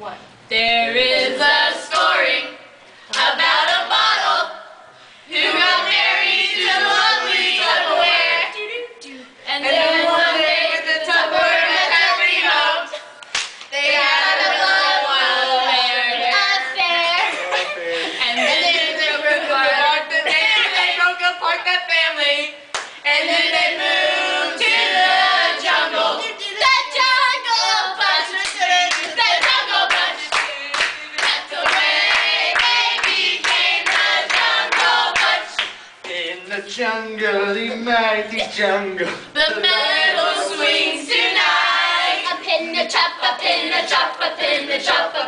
What? There is a story about a bottle who got married to the lovely Tupperware. And then one day with the Tupperware family home, they had a love affair. And then they broke apart that family. And then they moved to the jungle. The jungle bunch. The jungle bunch. That's the way they became the jungle bunch. In the jungle, the mighty jungle. The meadow swings tonight. Up in the chop, up in the chop, up in the chop.